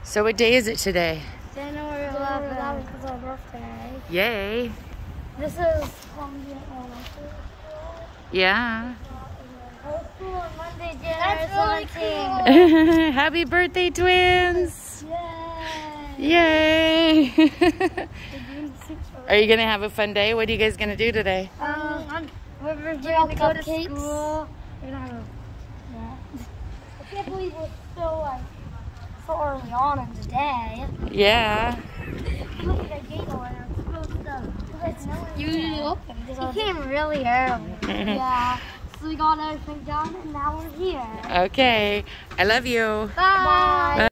So what day is it today? January 11th is our birthday. Yay. This is Columbian Elementary. Yeah. Our school on Monday, January 17th. Cool. Happy birthday, twins. Yay! Yay. Are you going to have a fun day? What are you guys going to do today? We're going to go to school. We're going to have I can't believe we're still so early on in the day. Yeah. Look at the gate over there. It's supposed to. It's usually open. It came really early. Yeah. So we got everything done and now we're here. Okay. I love you. Bye. Bye.